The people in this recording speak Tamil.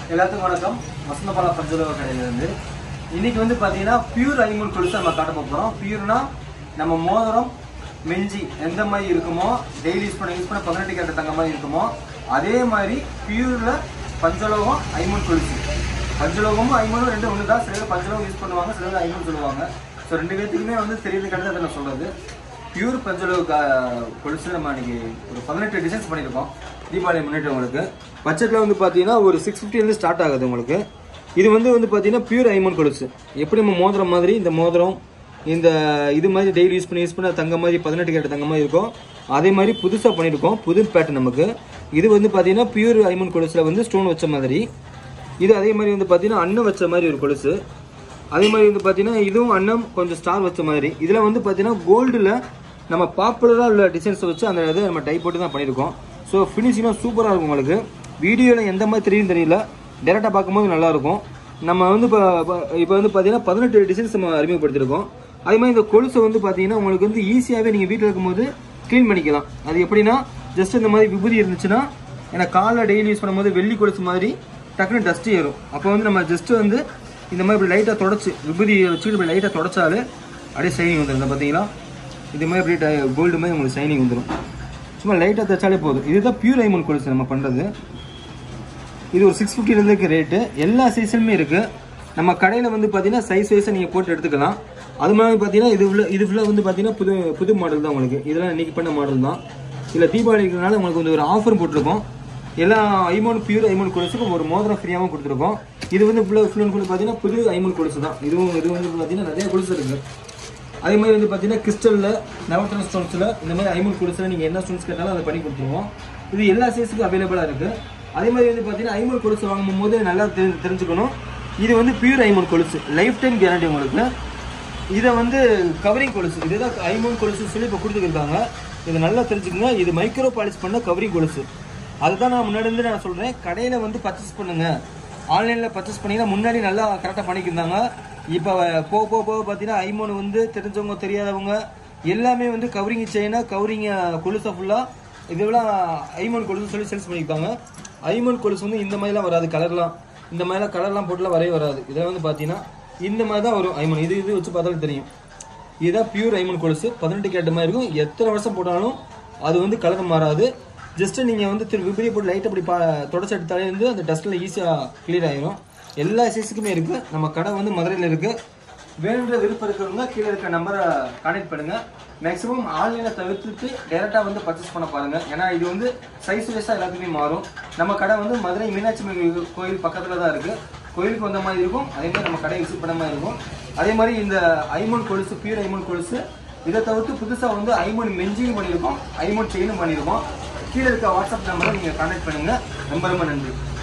எல்லாத்துக்கும் வணக்கம். வசந்தபாலா பஞ்சலோக கடையிலிருந்து இன்னைக்கு வந்து பாத்தீங்கன்னா பியூர் ஐமன் கொலுசு நம்ம காட்ட போறோம். பியூர்னா நம்ம மோதிரம் மெஞ்சி எந்த மாதிரி இருக்குமோ டெய்லி யூஸ் பண்ண 18 கேரட் தங்க மாதிரி இருக்குமோ அதே மாதிரி பியூர்ல பஞ்சலோகம் ஐமன் கொலுசு. பஞ்சலோகமும் ஐமனும் ரெண்டு ஒன்று தான். சில பஞ்சலோகம் யூஸ் பண்ணுவாங்க, சில ஐமன் சொல்லுவாங்க. ஸோ ரெண்டு பேர்த்துக்குமே வந்து தெரியுது கிடையாது அதை நான் சொல்றது. பியூர் பஞ்சலோக கொலுசு நம்ம இன்னைக்கு ஒரு 18 டிசைன்ஸ் பண்ணியிருக்கோம். தீபாவளி முன்னிட்டு உங்களுக்கு பட்ஜெட்டில் வந்து பார்த்தீங்கன்னா ஒரு 650 ஸ்டார்ட் ஆகுது உங்களுக்கு. இது வந்து பார்த்தீங்கன்னா பியூர் ஐமன் கொலுசு. எப்படி நம்ம மோதிரம் மாதிரி இந்த மோதிரம் இந்த இது மாதிரி டெய்லி யூஸ் பண்ண தங்க மாதிரி 18 கேரட் தங்க மாதிரி இருக்கும். அதே மாதிரி புதுசாக பண்ணியிருக்கோம், புது பேட்டர்ன் நமக்கு. இது வந்து பார்த்தீங்கன்னா பியூர் ஐமன் கொலுசில் வந்து ஸ்டோன் வச்ச மாதிரி. இது அதே மாதிரி வந்து பார்த்தீங்கன்னா அன்னம் வச்ச மாதிரி ஒரு கொலுசு. அதே மாதிரி வந்து பார்த்தீங்கன்னா இதுவும் அன்னம் கொஞ்சம் ஸ்டார் வச்ச மாதிரி. இதில் வந்து பார்த்தீங்கன்னா கோல்டில் நம்ம பாப்புலராக உள்ள டிசைன்ஸை வச்சு அந்த இதை நம்ம டை போட்டு தான் பண்ணியிருக்கோம். ஸோ ஃபினிஷிங்காக சூப்பராக இருக்கும் உங்களுக்கு. வீடியோவில் எந்த மாதிரி தெரியும் தெரியல, டேரெக்டாக பார்க்கும்போது நல்லாயிருக்கும். நம்ம வந்து இப்போ வந்து பார்த்தீங்கன்னா 18 டிசைன்ஸ் நம்ம அறிமுகப்படுத்தியிருக்கோம். அதே மாதிரி இந்த கொலுசை வந்து பார்த்தீங்கன்னா உங்களுக்கு வந்து ஈஸியாகவே நீங்கள் வீட்டில் இருக்கும்போது க்ளீன் பண்ணிக்கலாம். அது எப்படின்னா ஜஸ்ட் இந்த மாதிரி விபூதி இருந்துச்சுன்னா ஏன்னா காலைல டெய்லி யூஸ் பண்ணும்போது வெள்ளி கொலுசு மாதிரி டக்குன்னு டஸ்ட்டு ஏறும். அப்போ வந்து நம்ம ஜஸ்ட்டு வந்து இந்த மாதிரி இப்படி லைட்டாக தொடச்சி விபூதி வச்சுட்டு இப்படி லைட்டாக தொடச்சாலே அப்படியே ஷைனிங் வந்துடும். பார்த்தீங்கன்னா இது மாதிரி அப்படியே கோல்டு மாதிரி உங்களுக்கு ஷைனிங் வந்துடும். சும்மா லைட்டாக தைச்சாலே போதும். இதுதான் பியூர் ஐமன் கொலுசு நம்ம பண்ணுறது. இது ஒரு 650 இருக்குது ரேட்டு. எல்லா சைஸ்லுமே இருக்குது. நம்ம கடையில் வந்து பார்த்தீங்கன்னா சைஸ் வைஸாக நீங்கள் போட்டு எடுத்துக்கலாம். அது மாதிரி பார்த்தீங்கன்னா இது ஃபுல்லாக வந்து பார்த்தீங்கன்னா புது மாடல் தான் உங்களுக்கு. இதெல்லாம் இன்றைக்கி பண்ண மாடல் தான். இதில் தீபாவளி இருக்கிறனால உங்களுக்கு வந்து ஒரு ஆஃபர் போட்டிருக்கோம். எல்லா ஐமன் பியூர் ஐமன் கொலுசுக்கும் ஒரு மோதிரம் ஃப்ரீயாகவும் கொடுத்துருக்கோம். இது வந்து ஃபுல் அண்ட் ஃபுல் பார்த்தீங்கன்னா புது ஐமன் கொலுசு தான். இது வந்து பார்த்தீங்கன்னா நிறைய கொலுசு இருக்குது. அதே மாதிரி வந்து பார்த்தீங்கன்னா கிறிஸ்டலில் நவரத்ன ஸ்டோன்ஸில் இந்த மாதிரி ஐமன் கொலுசில் நீங்கள் என்ன ஸ்டோன்ஸ் கேட்டாலும் அதை பண்ணி கொடுத்துருவோம். இது எல்லா சைஸுக்கும் அவைலபிளாக இருக்குது. அதே மாதிரி வந்து பார்த்தீங்கன்னா ஐமன் கொலுசு வாங்கும் போது நல்லா தெரிஞ்சுக்கணும். இது வந்து பியூர் ஐமன் கொலுசு, லைஃப் டைம் கேரண்டி உங்களுக்கு. இதை வந்து கவரிங் கொலுசு, இதுதான் ஐமன் கொலுசு சொல்லி இப்போ கொடுத்துருக்காங்க. இதை நல்லா தெரிஞ்சுக்கோங்க. இது மைக்ரோ பாலிஷ் பண்ண கவரிங் கொலுசு. அதுதான் நான் முன்னாடி இருந்து நான் சொல்கிறேன். கடையில் வந்து பர்ச்சேஸ் பண்ணுங்கள், ஆன்லைனில் பர்ச்சேஸ் பண்ணிங்கன்னா முன்னாடி நல்லா கரெக்டாக பண்ணிக்கிருந்தாங்க. இப்போ போக பார்த்தீங்கன்னா ஐமோன் வந்து தெரிஞ்சவங்க தெரியாதவங்க எல்லாமே வந்து கவரிங் செயினா கவரிங் கொலுசை ஃபுல்லாக இதெல்லாம் ஐமோன் கொலுசு சொல்லி சேல்ஸ் பண்ணியிருக்காங்க. ஐமோன் கொலுசு வந்து இந்த மாதிரிலாம் வராது, கலர்லாம் இந்த மாதிரிலாம் கலர்லாம் போட்டுலாம் வரவே வராது. இதெல்லாம் வந்து பார்த்தீங்கன்னா இந்த மாதிரி தான் வரும் ஐமோன். இது வச்சு பார்த்தாலும் தெரியும். இதுதான் பியூர் ஐமோன் கொலுசு. 18 கேரட் மாதிரி இருக்கும். எத்தனை வருஷம் போட்டாலும் அது வந்து கலர் மாறாது. ஜஸ்ட்டு நீங்கள் வந்து விபூதி போட்டு லைட் அப்படி தொடச்சி எடுத்தாலே வந்து அந்த டஸ்ட்டில் ஈஸியாக கிளியர் ஆகிடும். எல்லா சைஸுக்குமே இருக்குது. நம்ம கடை வந்து மதுரையில் இருக்குது. வேணுன்ற விருப்பம் இருக்கிறவங்க கீழே இருக்க நம்பரை கான்டெக்ட் பண்ணுங்கள். மேக்ஸிமம் ஆன்லைனில் தவிர்த்துட்டு டேரெக்டாக வந்து பர்ச்சேஸ் பண்ண பாருங்கள். ஏன்னா இது வந்து சைஸ் வைஸாக எல்லாத்துக்குமே மாறும். நம்ம கடை வந்து மதுரை மீனாட்சி கோயில் பக்கத்தில் தான் இருக்குது. கோயிலுக்கு வந்த மாதிரி இருக்கும். அதே மாதிரி நம்ம கடையை விசிட் பண்ண மாதிரி இருக்கும். அதே மாதிரி இந்த ஐமன் கொலுசு பியூர் ஐமன் கொலுசு இதை தவிர்த்து புதுசாக வந்து ஐமன் மெஞ்சியும் பண்ணியிருக்கோம், ஐமன் செயினும் பண்ணியிருக்கோம். கீழே இருக்க வாட்ஸ்அப் நம்பரை நீங்கள் கான்டெக்ட் பண்ணுங்கள். ரொம்ப நன்றி.